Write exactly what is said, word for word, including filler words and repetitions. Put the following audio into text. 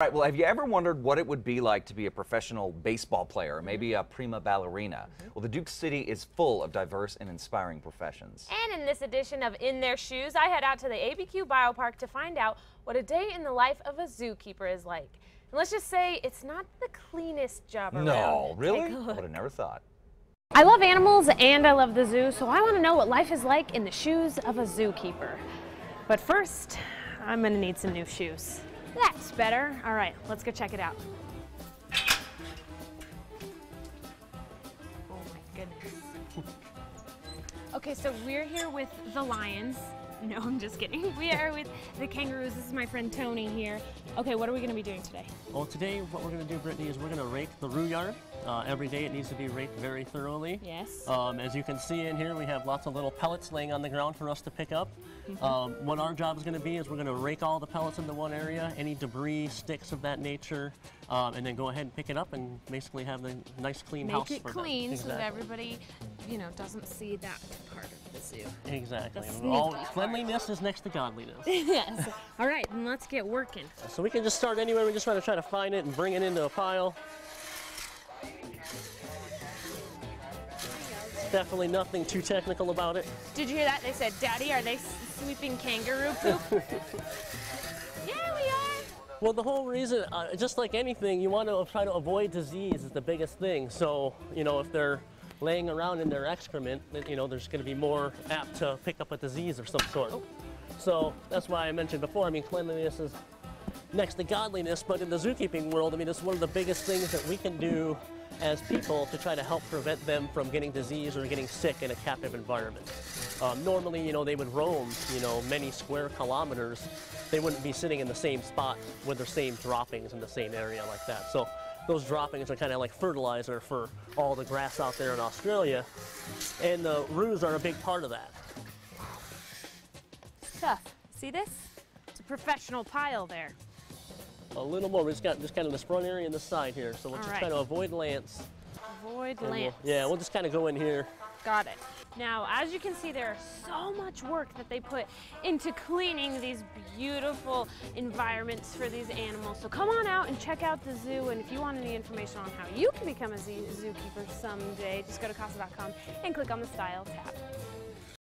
Right, well, have you ever wondered what it would be like to be a professional baseball player, or maybe a prima ballerina? Mm-hmm. Well, the Duke City is full of diverse and inspiring professions. And in this edition of In Their Shoes, I head out to the A B Q Biopark to find out what a day in the life of a zookeeper is like. And let's just say it's not the cleanest job around. No, really? Would have never thought. I love animals and I love the zoo, so I want to know what life is like in the shoes of a zookeeper. But first, I'm going to need some new shoes. That's better. All right, let's go check it out. Oh my goodness. Okay, so we're here with the lions. No, I'm just kidding. We are with the kangaroos. This is my friend Tony here. Okay, what are we going to be doing today? Well, today what we're going to do, Brittany, is we're going to rake the roo yard. Uh, every day it needs to be raked very thoroughly. Yes. Um, as you can see in here, we have lots of little pellets laying on the ground for us to pick up. Mm-hmm. um, what our job is going to be is we're going to rake all the pellets into one area, any debris, sticks of that nature, um, and then go ahead and pick it up and basically have the nice clean Make house it for clean them. so Exactly. that everybody, you know, doesn't see that part of the zoo. Exactly. The All, sneaky cleanliness is next to godliness. Yes. All right, then let's get working. So we can just start anywhere. We just want to try to find it and bring it into a pile. Definitely nothing too technical about it. Did you hear that? They said, Daddy, are they sweeping kangaroo poop? Yeah, we are. Well, the whole reason, uh, just like anything, you want to try to avoid disease is the biggest thing. So, you know, if they're laying around in their excrement, you know, there's going to be more apt to pick up a disease of some sort. Oh. So that's why I mentioned before, I mean, cleanliness is next to godliness, but in the zookeeping world, I mean, it's one of the biggest things that we can do as people to try to help prevent them from getting disease or getting sick in a captive environment. Um, normally, you know, they would roam, you know, many square kilometers. They wouldn't be sitting in the same spot with their same droppings in the same area like that. So those droppings are kind of like fertilizer for all the grass out there in Australia, and the roos are a big part of that. Tough. See this? It's a professional pile there. A little more. We just got just kind of this front area and the side here, so we'll All just right. try to avoid lance. Avoid And lance. We'll, yeah, we'll just kind of go in here. Got it. Now, as you can see, there's so much work that they put into cleaning these beautiful environments for these animals. So come on out and check out the zoo, and if you want any information on how you can become a zoo zookeeper someday, just go to casa dot com and click on the Style tab.